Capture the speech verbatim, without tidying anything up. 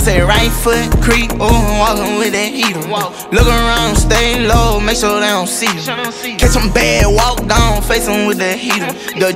say right foot creep, ooh, I'm walking with that heater. Look around, stay low, make sure they don't see you. Catch them bad, walk down, face them with the heater. The